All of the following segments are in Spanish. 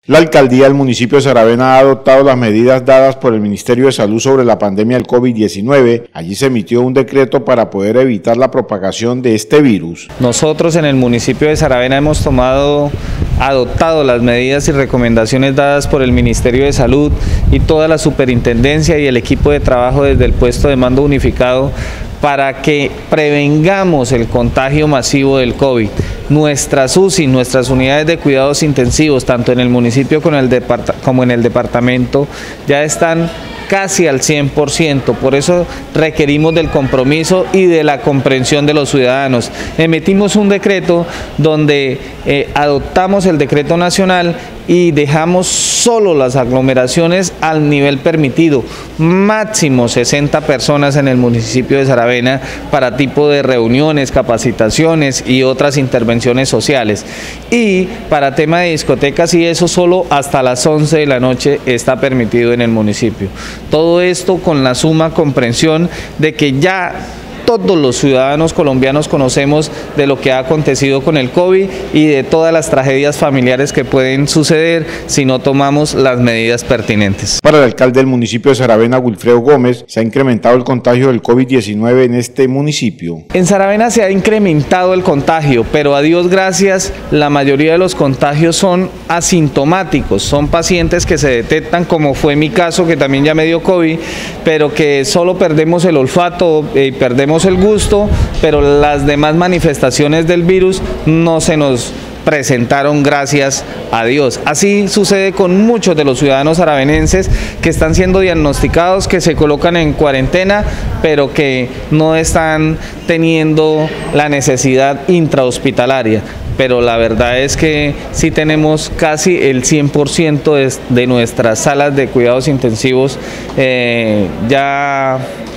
La alcaldía del municipio de Saravena ha adoptado las medidas dadas por el Ministerio de Salud sobre la pandemia del COVID-19. Allí se emitió un decreto para poder evitar la propagación de este virus. Nosotros en el municipio de Saravena hemos adoptado las medidas y recomendaciones dadas por el Ministerio de Salud y toda la superintendencia y el equipo de trabajo desde el puesto de mando unificado para que prevengamos el contagio masivo del COVID. Nuestras UCI, nuestras unidades de cuidados intensivos, tanto en el municipio como en el departamento, ya están casi al 100%, por eso requerimos del compromiso y de la comprensión de los ciudadanos. Emitimos un decreto donde adoptamos el decreto nacional y dejamos solo las aglomeraciones al nivel permitido, máximo 60 personas en el municipio de Saravena para tipo de reuniones, capacitaciones y otras intervenciones sociales. Y para tema de discotecas y eso solo hasta las 11 de la noche está permitido en el municipio. Todo esto con la suma comprensión de que ya todos los ciudadanos colombianos conocemos de lo que ha acontecido con el COVID y de todas las tragedias familiares que pueden suceder si no tomamos las medidas pertinentes. Para el alcalde del municipio de Saravena, Wilfredo Gómez, se ha incrementado el contagio del COVID-19 en este municipio. En Saravena se ha incrementado el contagio, pero a Dios gracias, la mayoría de los contagios son asintomáticos, son pacientes que se detectan, como fue mi caso, que también ya me dio COVID, pero que solo perdemos el olfato y perdemos el gusto, pero las demás manifestaciones del virus no se nos presentaron, gracias a Dios. Así sucede con muchos de los ciudadanos saravenenses que están siendo diagnosticados, que se colocan en cuarentena, pero que no están teniendo la necesidad intrahospitalaria. Pero la verdad es que sí tenemos casi el 100% de nuestras salas de cuidados intensivos ya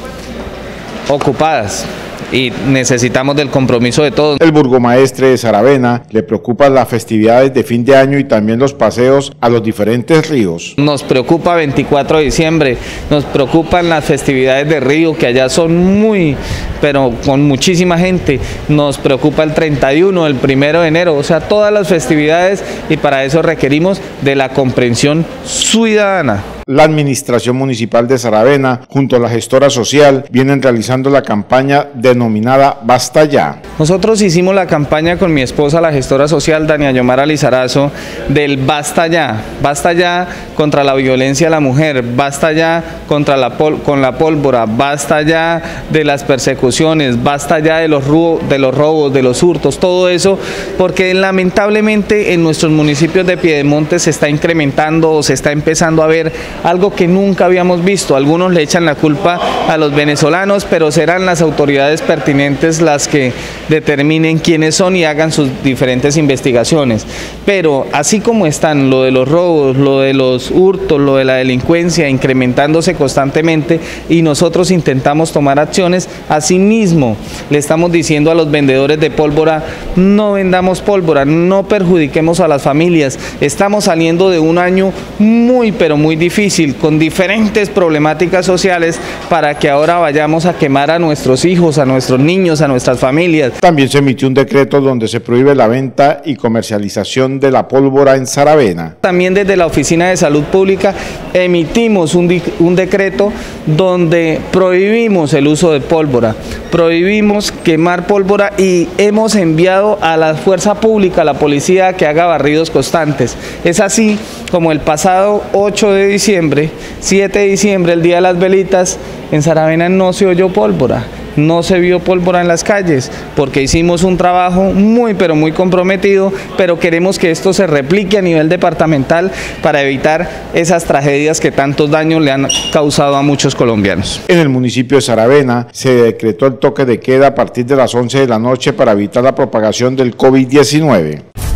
ocupadas y necesitamos del compromiso de todos. El burgomaestre de Saravena le preocupan las festividades de fin de año y también los paseos a los diferentes ríos. Nos preocupa 24 de diciembre, nos preocupan las festividades de río que allá son pero con muchísima gente, nos preocupa el 31, el 1 de enero, o sea, todas las festividades, y para eso requerimos de la comprensión ciudadana. La administración municipal de Saravena, junto a la gestora social, vienen realizando la campaña denominada Basta Ya. Nosotros hicimos la campaña con mi esposa, la gestora social, Dania Yomara Lizarazo, del Basta Ya contra la violencia a la mujer, basta ya con la pólvora, basta ya de las persecuciones, basta ya de los robos, de los hurtos, todo eso, porque lamentablemente en nuestros municipios de Piedemonte se está incrementando o se está empezando a ver algo que nunca habíamos visto. Algunos le echan la culpa a los venezolanos, pero serán las autoridades pertinentes las que determinen quiénes son y hagan sus diferentes investigaciones. Pero así como están lo de los robos, lo de los hurtos, lo de la delincuencia incrementándose constantemente y nosotros intentamos tomar acciones, asimismo le estamos diciendo a los vendedores de pólvora: no vendamos pólvora, no perjudiquemos a las familias. Estamos saliendo de un año pero muy difícil, con diferentes problemáticas sociales, para que ahora vayamos a quemar a nuestros hijos, a nuestros niños, a nuestras familias. También se emitió un decreto donde se prohíbe la venta y comercialización de la pólvora en Saravena. También desde la Oficina de Salud Pública emitimos un decreto donde prohibimos el uso de pólvora, prohibimos quemar pólvora y hemos enviado a la fuerza pública, a la policía, que haga barridos constantes. Es así como el pasado 8 de diciembre, 7 de diciembre, el día de las velitas, en Saravena no se oyó pólvora, no se vio pólvora en las calles, porque hicimos un trabajo pero muy comprometido, pero queremos que esto se replique a nivel departamental para evitar esas tragedias que tantos daños le han causado a muchos colombianos. En el municipio de Saravena se decretó el toque de queda a partir de las 11 de la noche para evitar la propagación del COVID-19.